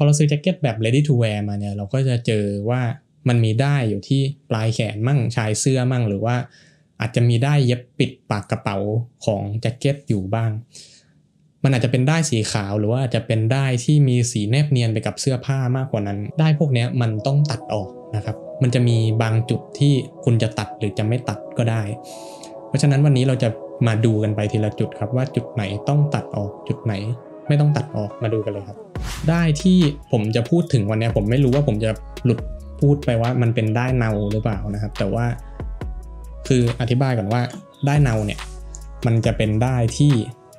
อเราซื้อแจ็คเก็ตแบบ ready to wear มาเนี่ยเราก็จะเจอว่ามันมีได้อยู่ที่ปลายแขนมั่งชายเสื้อมั่งหรือว่าอาจจะมีได้เย็บปิดปากกระเป๋าของแจ็คเก็ตอยู่บ้างมันอาจจะเป็นได้สีขาวหรือว่าอาจจะเป็นได้ที่มีสีแนบเนียนไปกับเสื้อผ้ามากกว่านั้นได้พวกนี้มันต้องตัดออกนะครับมันจะมีบางจุดที่คุณจะตัดหรือจะไม่ตัดก็ได้เพราะฉะนั้นวันนี้เราจะมาดูกันไปทีละจุดครับว่าจุดไหนต้องตัดออกจุดไหนไม่ต้องตัดออกมาดูกันเลยครับได้ที่ผมจะพูดถึงวันนี้ผมไม่รู้ว่าผมจะหลุดพูดไปว่ามันเป็นได้เนาหรือเปล่านะครับแต่ว่าคืออธิบายก่อนว่าได้เนาเนี่ยมันจะเป็นได้ที่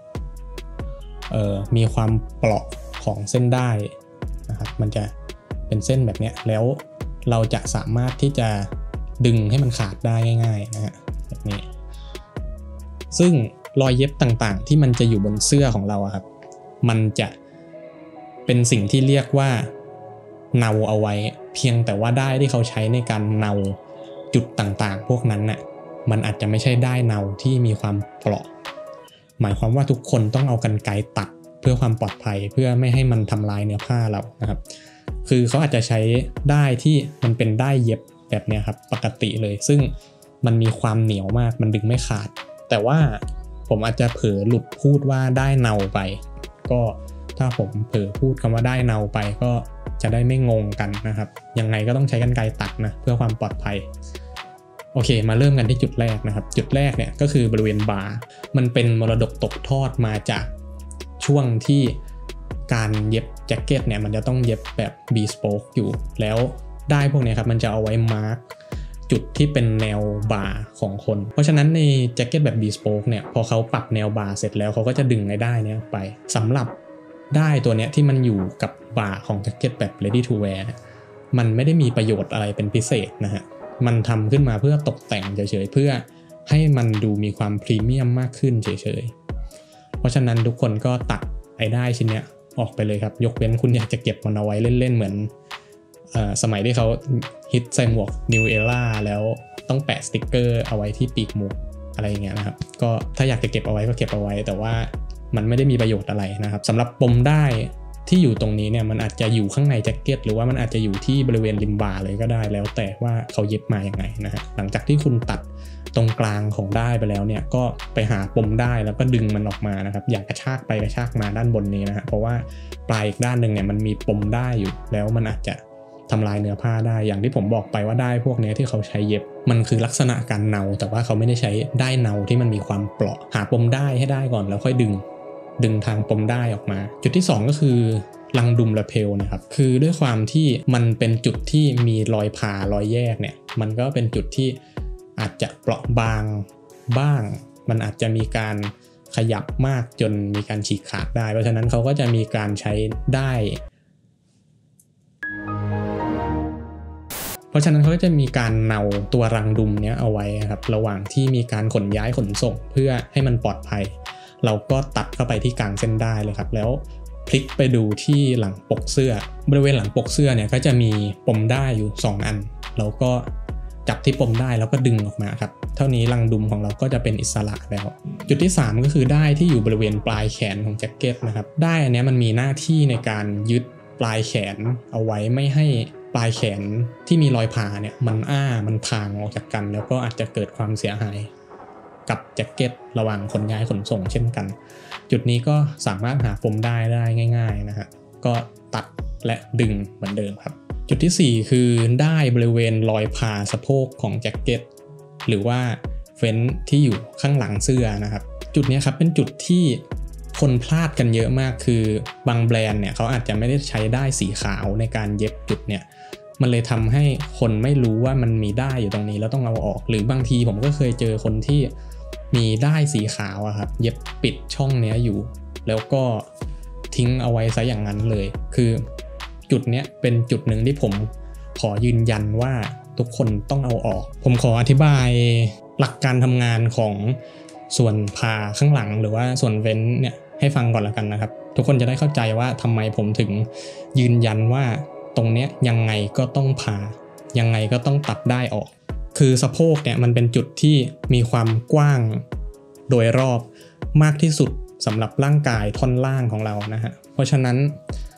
มีความเปราะของเส้นได้นะครับมันจะเป็นเส้นแบบนี้แล้วเราจะสามารถที่จะดึงให้มันขาดได้ง่ายๆนะฮะแบบนี้ซึ่งรอยเย็บต่างๆที่มันจะอยู่บนเสื้อของเราครับมันจะเป็นสิ่งที่เรียกว่าเนาเอาไว้เพียงแต่ว่าได้ที่เขาใช้ในการเนาจุดต่างๆพวกนั้นน่ะมันอาจจะไม่ใช่ได้เนาที่มีความเปราะหมายความว่าทุกคนต้องเอากรรไกรตัดเพื่อความปลอดภัยเพื่อไม่ให้มันทำลายเนื้อผ้าเรานะครับคือเขาอาจจะใช้ได้ที่มันเป็นได้เย็บแบบนี้ครับปกติเลยซึ่งมันมีความเหนียวมากมันดึงไม่ขาดแต่ว่าผมอาจจะเผลอหลุดพูดว่าได้เนาไปก็ถ้าผมเผลอพูดคำว่าได้เนาไปก็จะได้ไม่งงกันนะครับยังไงก็ต้องใช้กรรไกรตัดนะเพื่อความปลอดภัยโอเคมาเริ่มกันที่จุดแรกนะครับจุดแรกเนี่ยก็คือบริเวณบ่ามันเป็นมรดกตกทอดมาจากช่วงที่การเย็บแจ็คเก็ตเนี่ยมันจะต้องเย็บแบบ bespoke อยู่แล้วได้พวกนี้ครับมันจะเอาไว้มาร์กจุดที่เป็นแนวบ่าของคนเพราะฉะนั้นในแจ็คเก็ตแบบ bespoke เนี่ยพอเขาปรับแนวบ่าเสร็จแล้วเขาก็จะดึงไอ้ได้นี้ออกไปสำหรับได้ตัวเนี้ยที่มันอยู่กับบ่าของแจ็คเก็ตแบบ ready to wear เนี่ยมันไม่ได้มีประโยชน์อะไรเป็นพิเศษนะฮะมันทำขึ้นมาเพื่อตกแต่งเฉยๆเพื่อให้มันดูมีความพรีเมียมมากขึ้นเฉยๆเพราะฉะนั้นทุกคนก็ตัดไอ้ได้ชิ้นเนี้ยออกไปเลยครับยกเว้นคุณอยากจะเก็บมันเอาไว้เล่นๆเหมือนสมัยที่เขาฮิตใส่หมวก New Era แล้วต้องแปะสติกเกอร์เอาไว้ที่ปีกหมวกอะไรอย่างเงี้ยนะครับก็ถ้าอยากจะเก็บเอาไว้ก็เก็บเอาไว้แต่ว่ามันไม่ได้มีประโยชน์อะไรนะครับสำหรับปมได้ที่อยู่ตรงนี้เนี่ยมันอาจจะอยู่ข้างในแจ็คเก็ตหรือว่ามันอาจจะอยู่ที่บริเวณริมบ่าเลยก็ได้แล้วแต่ว่าเขาเย็บมาอย่างไงนะฮะหลังจากที่คุณตัดตรงกลางของได้ไปแล้วเนี่ยก็ไปหาปมได้แล้วก็ดึงมันออกมานะครับอย่ากระชากไปกระชากมาด้านบนนี้นะฮะเพราะว่าปลายอีกด้านหนึ่งเนี่ยมันมีปมได้อยู่แล้วมันอาจจะทำลายเนื้อผ้าได้อย่างที่ผมบอกไปว่าได้พวกนี้ที่เขาใช้เย็บมันคือลักษณะการเนาแต่ว่าเขาไม่ได้ใช้ได้เนาที่มันมีความเปราะหาปมได้ให้ได้ก่อนแล้วค่อยดึงทางปมได้ออกมาจุดที่2ก็คือรังดุมและเพลนะครับคือด้วยความที่มันเป็นจุดที่มีรอยผ่ารอยแยกเนี่ยมันก็เป็นจุดที่อาจจะเปราะบางบ้างมันอาจจะมีการขยับมากจนมีการฉีกขาดได้เพราะฉะนั้นเขาก็จะมีการใช้ได้เพราะฉะนั้นเขาก็จะมีการเนาตัวรังดุมเนี้ยเอาไว้ครับระหว่างที่มีการขนย้ายขนส่งเพื่อให้มันปลอดภัยเราก็ตัดเข้าไปที่กลางเส้นได้เลยครับแล้วพลิกไปดูที่หลังปกเสื้อบริเวณหลังปกเสื้อเนี่ยก็จะมีปมได้อยู่2อันเราก็จับที่ปมได้แล้วก็ดึงออกมาครับเท่านี้รังดุมของเราก็จะเป็นอิสระแล้วจุดที่3ก็คือได้ที่อยู่บริเวณปลายแขนของแจ็คเก็ตนะครับได้อันนี้มันมีหน้าที่ในการยึดปลายแขนเอาไว้ไม่ให้ปลายแขนที่มีรอยผ่าเนี่ยมันพางออกจากกันแล้วก็อาจจะเกิดความเสียหายกับแจ็คเก็ตระหว่างขนย้ายขนส่งเช่นกันจุดนี้ก็สามารถหาปมได้ง่ายๆนะฮะก็ตัดและดึงเหมือนเดิมครับจุดที่4คือได้บริเวณรอยผ่าสะโพกของแจ็คเก็ตหรือว่าเฟ้นที่อยู่ข้างหลังเสื้อนะครับจุดนี้ครับเป็นจุดที่คนพลาดกันเยอะมากคือบางแบรนด์เนี่ยเขาอาจจะไม่ได้ใช้ได้สีขาวในการเย็บจุดเนี่ยมันเลยทำให้คนไม่รู้ว่ามันมีได้อยู่ตรงนี้แล้วต้องเอาออกหรือบางทีผมก็เคยเจอคนที่มีได้สีขาวอะครับเย็บปิดช่องเนี้ยอยู่แล้วก็ทิ้งเอาไว้ซะอย่างนั้นเลยคือจุดเนี้ยเป็นจุดหนึ่งที่ผมขอยืนยันว่าทุกคนต้องเอาออกผมขออธิบายหลักการทำงานของส่วนผ่าข้างหลังหรือว่าส่วนเว้นเนี่ยให้ฟังก่อนละกันนะครับทุกคนจะได้เข้าใจว่าทำไมผมถึงยืนยันว่าตรงเนี้ยยังไงก็ต้องผ่ายังไงก็ต้องตัดได้ออกคือสะโพกเนี่ยมันเป็นจุดที่มีความกว้างโดยรอบมากที่สุดสำหรับร่างกายท่อนล่างของเรานะฮะเพราะฉะนั้น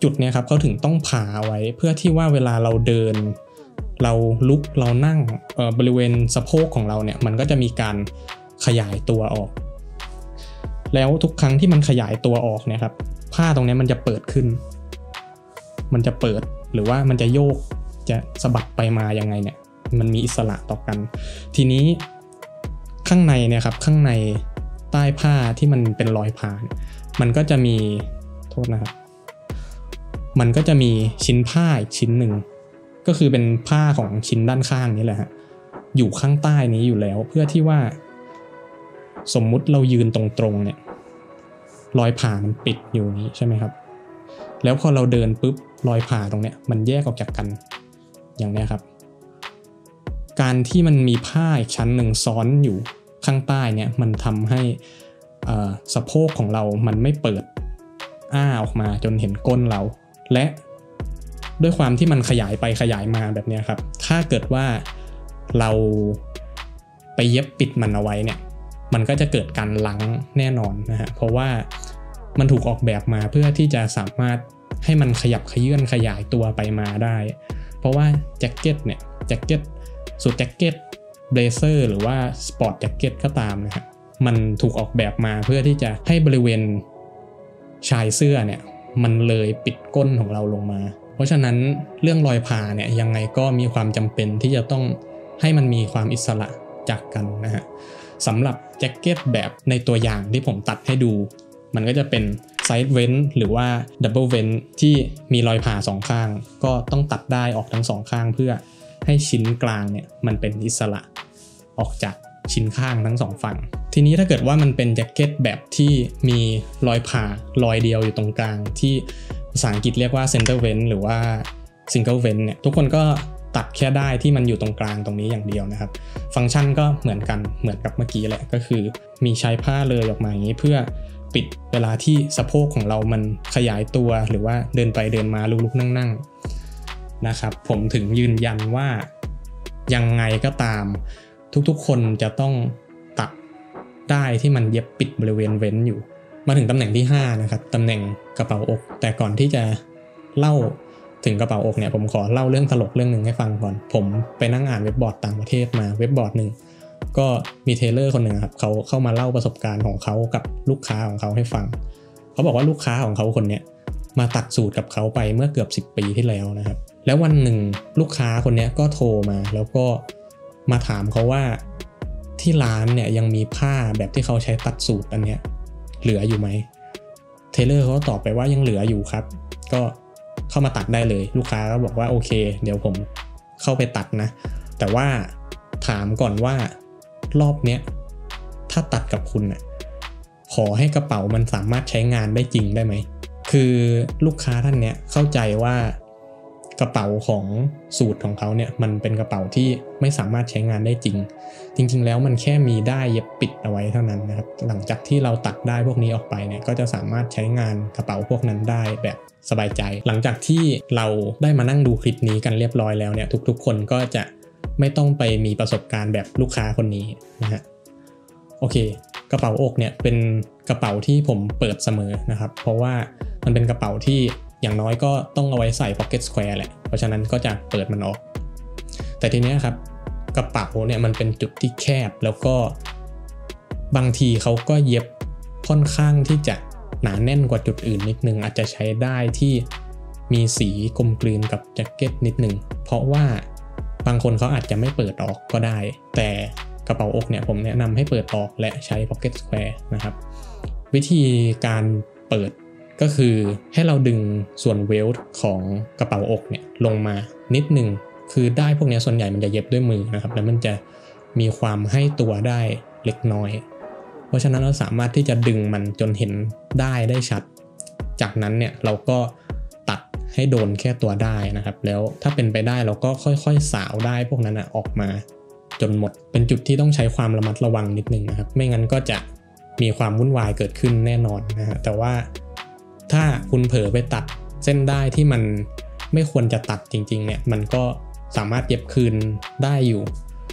จุดเนี้ยครับเขาถึงต้องผ่าไว้เพื่อที่ว่าเวลาเราเดินเราลุกเรานั่งบริเวณสะโพกของเราเนี่ยมันก็จะมีการขยายตัวออกแล้วทุกครั้งที่มันขยายตัวออกเนี่ยครับผ้าตรงนี้มันจะเปิดขึ้นมันจะเปิดหรือว่ามันจะโยกจะสะบัดไปมายังไงเนี่ยมันมีอิสระต่อกันทีนี้ข้างในเนี่ยครับข้างในใต้ผ้าที่มันเป็นรอยผ่ามันก็จะมีโทษนะครับมันก็จะมีชิ้นผ้าอีกชิ้นหนึ่งก็คือเป็นผ้าของชิ้นด้านข้างนี้แหละฮะอยู่ข้างใต้นี้อยู่แล้วเพื่อที่ว่าสมมุติเรายืนตรงๆเนี่ยรอยผ่ามันปิดอยู่นี้ใช่ไหมครับแล้วพอเราเดินปุ๊บรอยผ่าตรงเนี้ยมันแยกออกจากกันอย่างนี้ครับการที่มันมีผ้าอีกชั้นหนึ่งซ้อนอยู่ข้างใต้เนี่ยมันทำให้สะโพกของเรามันไม่เปิดอ้าออกมาจนเห็นก้นเราและด้วยความที่มันขยายไปขยายมาแบบนี้ครับถ้าเกิดว่าเราไปเย็บปิดมันเอาไว้เนี่ยมันก็จะเกิดการลังแน่นอนนะฮะเพราะว่ามันถูกออกแบบมาเพื่อที่จะสามารถให้มันขยับเขยื้อนขยายตัวไปมาได้เพราะว่าแจ็คเก็ตเนี่ยแจ็คเก็ตสูทแจ็คเก็ตเบลเซอร์หรือว่าสปอร์ตแจ็คเก็ตก็ตามนะฮะมันถูกออกแบบมาเพื่อที่จะให้บริเวณชายเสื้อเนี่ยมันเลยปิดก้นของเราลงมาเพราะฉะนั้นเรื่องรอยผ่าเนี่ยยังไงก็มีความจำเป็นที่จะต้องให้มันมีความอิสระจากกันนะฮะสำหรับแจ็คเก็ตแบบในตัวอย่างที่ผมตัดให้ดูมันก็จะเป็นไซด์เว้นหรือว่าดับเบิลเว้นที่มีรอยผ่าสองข้างก็ต้องตัดได้ออกทั้งสองข้างเพื่อให้ชิ้นกลางเนี่ยมันเป็นอิสระออกจากชิ้นข้างทั้งสองฝั่งทีนี้ถ้าเกิดว่ามันเป็นแจ็คเก็ตแบบที่มีรอยผ่ารอยเดียวอยู่ตรงกลางที่ภาษาอังกฤษเรียกว่า center vent หรือว่า single vent เนี่ยทุกคนก็ตัดแค่ได้ที่มันอยู่ตรงกลางตรงนี้อย่างเดียวนะครับฟังก์ชันก็เหมือนกันเหมือนกับเมื่อกี้แหละก็คือมีใช้ผ้าเลยออกมาอย่างนี้เพื่อปิดเวลาที่สะโพกของเรามันขยายตัวหรือว่าเดินไปเดินมาลุกๆนั่งๆนะครับผมถึงยืนยันว่ายังไงก็ตามทุกๆคนจะต้องตัดได้ที่มันเย็บปิดบริเวณเว้นอยู่มาถึงตำแหน่งที่5นะครับตำแหน่งกระเป๋าอกแต่ก่อนที่จะเล่าถึงกระเป๋าอกเนี่ยผมขอเล่าเรื่องตลกเรื่องหนึ่งให้ฟังก่อนผมไปนั่งอ่านเว็บบอร์ดต่างประเทศมาเว็บบอร์ดหนึ่งก็มีเทเลอร์คนหนึ่งครับเขาเข้ามาเล่าประสบการณ์ของเขากับลูกค้าของเขาให้ฟังเขาบอกว่าลูกค้าของเขาคนนี้มาตัดสูตรกับเขาไปเมื่อเกือบ10 ปีที่แล้วนะครับแล้ววันหนึ่งลูกค้าคนนี้ก็โทรมาแล้วก็มาถามเขาว่าที่ร้านเนี่ยยังมีผ้าแบบที่เขาใช้ตัดสูตรอันเนี้ยเหลืออยู่ไหมเทเลอร์เขาตอบไปว่ายังเหลืออยู่ครับก็เข้ามาตัดได้เลยลูกค้าก็บอกว่าโอเคเดี๋ยวผมเข้าไปตัดนะแต่ว่าถามก่อนว่ารอบเนี้ยถ้าตัดกับคุณน่ะขอให้กระเป๋ามันสามารถใช้งานได้จริงได้ไหมคือลูกค้าท่านเนี้ยเข้าใจว่ากระเป๋าของสูตรของเขาเนี่ยมันเป็นกระเป๋าที่ไม่สามารถใช้งานได้จริงแล้วมันแค่มีได้เย็บปิดเอาไว้เท่านั้นนะครับหลังจากที่เราตัดได้พวกนี้ออกไปเนี่ยก็จะสามารถใช้งานกระเป๋าพวกนั้นได้แบบสบายใจหลังจากที่เราได้มานั่งดูคลิปนี้กันเรียบร้อยแล้วเนี่ยทุกๆคนก็จะไม่ต้องไปมีประสบการณ์แบบลูกค้าคนนี้นะฮะโอเคกระเป๋าอกเนี่ยเป็นกระเป๋าที่ผมเปิดเสมอนะครับเพราะว่ามันเป็นกระเป๋าที่อย่างน้อยก็ต้องเอาไว้ใส่ Pocket Square แหละเพราะฉะนั้นก็จะเปิดมันออกแต่ทีนี้ครับกระเป๋าเนี่ยมันเป็นจุดที่แคบแล้วก็บางทีเขาก็เย็บค่อนข้างที่จะหนาแน่นกว่าจุดอื่นนิดนึงอาจจะใช้ได้ที่มีสีกลมกลืนกับแจ็คเก็ตนิดนึงเพราะว่าบางคนเขาอาจจะไม่เปิดออกก็ได้แต่กระเป๋าอกเนี่ยผมแนะนำให้เปิดออกและใช้ Pocket Square นะครับวิธีการเปิดก็คือให้เราดึงส่วนเวลต์ของกระเป๋าอกเนี่ยลงมานิดนึงคือได้พวกนี้ส่วนใหญ่มันจะเย็บด้วยมือนะครับแล้วมันจะมีความให้ตัวได้เล็กน้อยเพราะฉะนั้นเราสามารถที่จะดึงมันจนเห็นได้ชัดจากนั้นเนี่ยเราก็ตัดให้โดนแค่ตัวได้นะครับแล้วถ้าเป็นไปได้เราก็ค่อยๆสาวได้พวกนั้นออกมาจนหมดเป็นจุดที่ต้องใช้ความระมัดระวังนิดนึงนะครับไม่งั้นก็จะมีความวุ่นวายเกิดขึ้นแน่นอนนะฮะแต่ว่าถ้าคุณเผลอไปตัดเส้นได้ที่มันไม่ควรจะตัดจริงๆเนี่ยมันก็สามารถเย็บคืนได้อยู่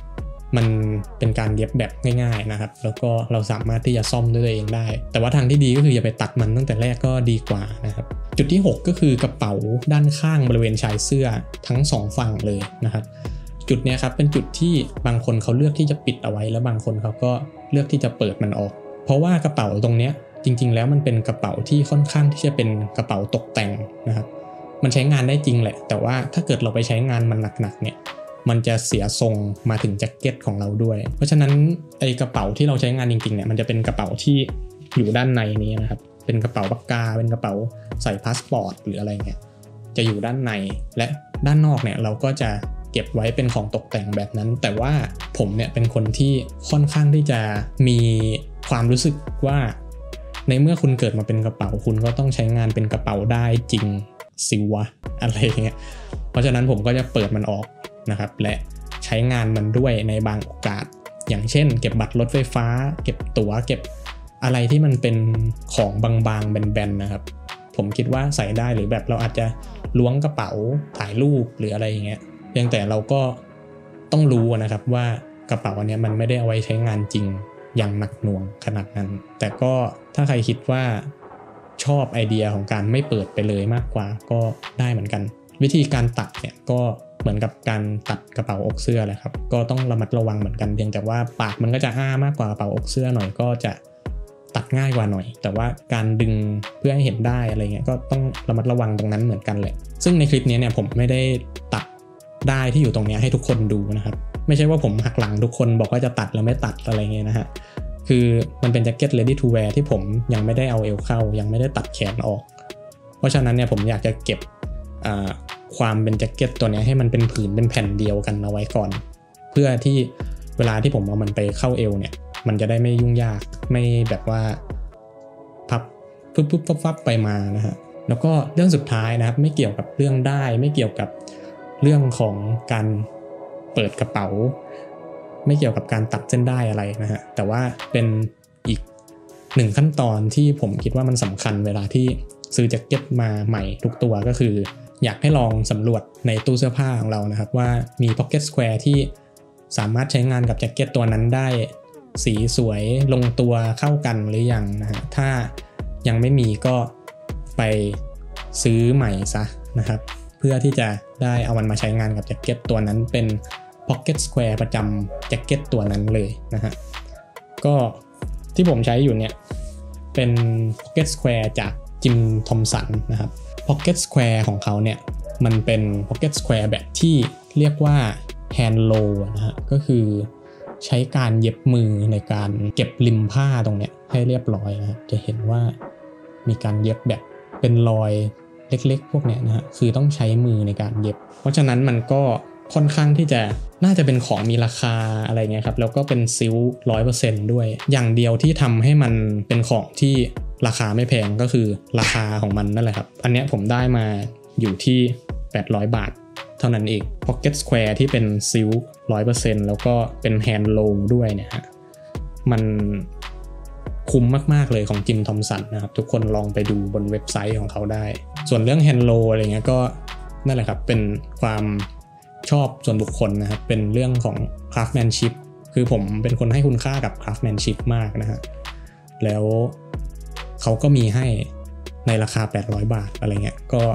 มันเป็นการเย็บแบบง่ายๆนะครับแล้วก็เราสามารถที่จะซ่อมด้วยตัวเองได้แต่ว่าทางที่ดีก็คืออย่าไปตัดมันตั้งแต่แรกก็ดีกว่านะครับจุดที่6ก็คือกระเป๋าด้านข้างบริเวณชายเสื้อทั้ง2ฝั่งเลยนะครับจุดนี้ครับเป็นจุดที่บางคนเขาเลือกที่จะปิดเอาไว้แล้วบางคนเขาก็เลือกที่จะเปิดมันออกเพราะว่ากระเป๋าตรงนี้จริงๆแล้วมันเป็นกระเป๋าที่ค่อนข้างที่จะเป็นกระเป๋าตกแต่งนะครับมันใช้งานได้จริงแหละแต่ว่าถ้าเกิดเราไปใช้งานมันหนักๆเนี่ยมันจะเสียทรงมาถึงแจ็คเก็ตของเราด้วยเพราะฉะนั้นไอ้กระเป๋าที่เราใช้งานจริงๆเนี่ยมันจะเป็นกระเป๋าที่อยู่ด้านในนี้นะครับเป็นกระเป๋าปากกาเป็นกระเป๋าใส่พาสปอร์ตหรืออะไรเงี้ยจะอยู่ด้านในและด้านนอกเนี่ยเราก็จะเก็บไว้เป็นของตกแต่งแบบนั้นแต่ว่าผมเนี่ยเป็นคนที่ค่อนข้างที่จะมีความรู้สึกว่าในเมื่อคุณเกิดมาเป็นกระเป๋าคุณก็ต้องใช้งานเป็นกระเป๋าได้จริงสิวะอะไรเงี้ยเพราะฉะนั้นผมก็จะเปิดมันออกนะครับและใช้งานมันด้วยในบางโอกาสอย่างเช่นเก็บบัตรรถไฟฟ้าเก็บตั๋วเก็บอะไรที่มันเป็นของบางๆแบนๆนะครับผมคิดว่าใส่ได้หรือแบบเราอาจจะล้วงกระเป๋าถ่ายรูปหรืออะไรอย่างเงี้ยเพียงแต่เราก็ต้องรู้นะครับว่ากระเป๋าอันนี้มันไม่ได้เอาไว้ใช้งานจริงอย่างหนักหน่วงขนาดนั้นแต่ก็ถ้าใครคิดว่าชอบไอเดียของการไม่เปิดไปเลยมากกว่าก็ได้เหมือนกันวิธีการตัดเนี่ยก็เหมือนกับการตัดกระเป๋าอกเสื้อแหละครับก็ต้องระมัดระวังเหมือนกันเพียงแต่ว่าปากมันก็จะอ้ามากกว่ากระเป๋าอกเสื้อหน่อยก็จะตัดง่ายกว่าหน่อยแต่ว่าการดึงเพื่อให้เห็นได้อะไรเงี้ยก็ต้องระมัดระวังตรงนั้นเหมือนกันแหละซึ่งในคลิปนี้เนี่ยผมไม่ได้ตัดได้ที่อยู่ตรงนี้ให้ทุกคนดูนะครับไม่ใช่ว่าผมหักหลังทุกคนบอกว่าจะตัดแล้วไม่ตัดอะไรเงี้ยนะฮะคือมันเป็นแจ็คเก็ต ready to wear ที่ผมยังไม่ได้เอาเอวเข้ายังไม่ได้ตัดแขนออกเพราะฉะนั้นเนี่ยผมอยากจะเก็บความเป็นแจ็คเก็ตตัวนี้ให้มันเป็นผืนเป็นแผ่นเดียวกันเอาไว้ก่อนเพื่อที่เวลาที่ผมเอามันไปเข้าเอวเนี่ยมันจะได้ไม่ยุ่งยากไม่แบบว่าพับปุ๊บฟับไปมานะฮะแล้วก็เรื่องสุดท้ายนะครับไม่เกี่ยวกับเรื่องได้ไม่เกี่ยวกับเรื่องของการเปิดกระเป๋าไม่เกี่ยวกับการตัดเส้นได้อะไรนะฮะแต่ว่าเป็นอีก1ขั้นตอนที่ผมคิดว่ามันสำคัญเวลาที่ซื้อแจ็คเก็ตมาใหม่ทุกตัวก็คืออยากให้ลองสำรวจในตู้เสื้อผ้าของเรานะครับว่ามี Pocket Square ที่สามารถใช้งานกับแจ็คเก็ตตัวนั้นได้สีสวยลงตัวเข้ากันหรือยังนะฮะถ้ายังไม่มีก็ไปซื้อใหม่ซะนะครับเพื่อที่จะได้เอามันมาใช้งานกับแจ็คเก็ตตัวนั้นเป็น Pocket Square ประจำแจ็คเก็ตตัวนั้นเลยนะฮะก็ที่ผมใช้อยู่เนี่ยเป็น Pocket Square จากจิมทอมสันนะครับ Pocket Square ของเขาเนี่ยมันเป็น Pocket Square แบบที่เรียกว่า hand roll นะฮะก็คือใช้การเย็บมือในการเก็บริมผ้าตรงเนี้ยให้เรียบร้อยนะจะเห็นว่ามีการเย็บแบบเป็นรอยเล็กๆพวกเนี้ยนะฮะคือต้องใช้มือในการเย็บเพราะฉะนั้นมันก็ค่อนข้างที่จะน่าจะเป็นของมีราคาอะไรเงี้ยครับแล้วก็เป็นซิล 100% ด้วยอย่างเดียวที่ทำให้มันเป็นของที่ราคาไม่แพงก็คือราคาของมันนั่นแหละครับอันเนี้ยผมได้มาอยู่ที่800 บาทเท่านั้นเอง Pocket Square ที่เป็นซิล 100% แล้วก็เป็น hand roll ด้วยเนี่ยฮะมันคุ้มมากๆเลยของจิมทอมสันนะครับทุกคนลองไปดูบนเว็บไซต์ของเขาได้ส่วนเรื่อง hand roll อะไรเงี้ยก็นั่นแหละครับเป็นความชอบส่วนบุคคลนะครับเป็นเรื่องของ craftsmanship คือผมเป็นคนให้คุณค่ากับ craftsmanship มากนะฮะแล้วเขาก็มีให้ในราคา800 บาทอะไรเงี้ยก็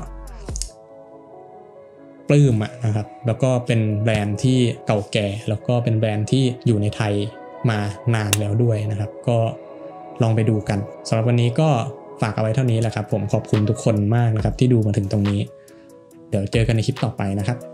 ปลื้มนะครับแล้วก็เป็นแบรนด์ที่เก่าแก่แล้วก็เป็นแบรนด์ที่อยู่ในไทยมานานแล้วด้วยนะครับก็ลองไปดูกันสำหรับวันนี้ก็ฝากเอาไว้เท่านี้แหละครับผมขอบคุณทุกคนมากนะครับที่ดูมาถึงตรงนี้เดี๋ยวเจอกันในคลิปต่อไปนะครับ